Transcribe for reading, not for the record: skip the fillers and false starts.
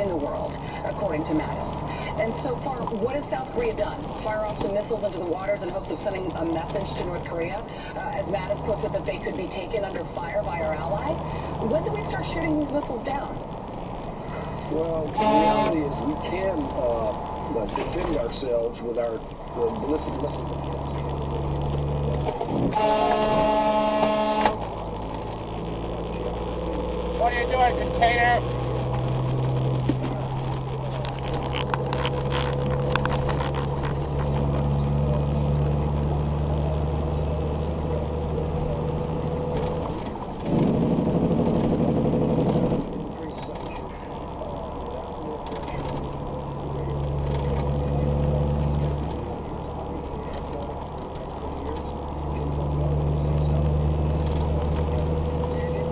in the world, according to Mattis. And so far, what has South Korea done? Fire off some missiles into the waters in hopes of sending a message to North Korea, as Mattis puts it, that they could be taken under fire by our ally. When do we start shooting these missiles down? Well, the reality is we can defend ourselves with our ballistic missile defense. What are you doing, container?